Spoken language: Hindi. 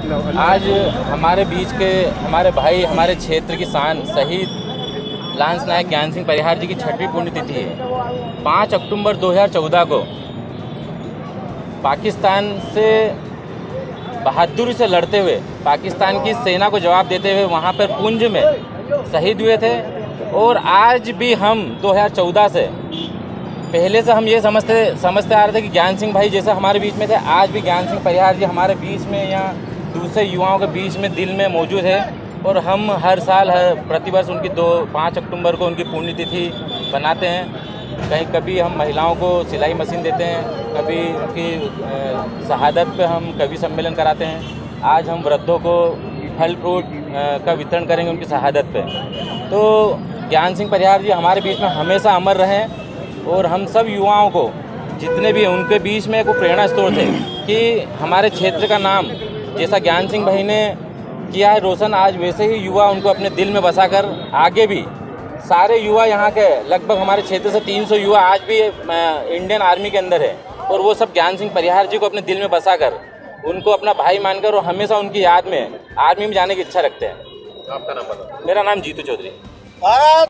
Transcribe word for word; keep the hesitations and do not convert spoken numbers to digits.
आज हमारे बीच के हमारे भाई, हमारे क्षेत्र की शान शहीद लांस नायक ज्ञान सिंह परिहार जी की छठवीं पुण्यतिथि है। पाँच अक्टूबर दो हज़ार चौदह को पाकिस्तान से बहादुरी से लड़ते हुए, पाकिस्तान की सेना को जवाब देते हुए वहाँ पर पुंज में शहीद हुए थे। और आज भी हम दो हज़ार चौदह से पहले से हम ये समझते समझते आ रहे थे कि ज्ञान सिंह भाई जैसे हमारे बीच में थे, आज भी ज्ञान सिंह परिहार जी हमारे बीच में या दूसरे युवाओं के बीच में दिल में मौजूद है। और हम हर साल हर प्रतिवर्ष उनकी दो पाँच अक्टूबर को उनकी पुण्यतिथि बनाते हैं। कहीं कभी हम महिलाओं को सिलाई मशीन देते हैं, कभी उनकी शहादत पे हम कवि सम्मेलन कराते हैं। आज हम वृद्धों को फल फ्रूट का वितरण करेंगे उनकी शहादत पे। तो ज्ञान सिंह परिहार जी हमारे बीच में हमेशा अमर रहें। और हम सब युवाओं को जितने भी हैं उनके बीच में एक प्रेरणा स्रोत है कि हमारे क्षेत्र का नाम जैसा ज्ञान सिंह भाई ने किया है रोशन, आज वैसे ही युवा उनको अपने दिल में बसाकर आगे भी सारे युवा यहाँ के लगभग हमारे क्षेत्र से तीन सौ युवा आज भी इंडियन आर्मी के अंदर है। और वो सब ज्ञान सिंह परिहार जी को अपने दिल में बसाकर उनको अपना भाई मानकर और हमेशा उनकी याद में आर्मी में जाने की इच्छा रखते हैं। आपका नाम बताओ। मेरा नाम जीतू चौधरी।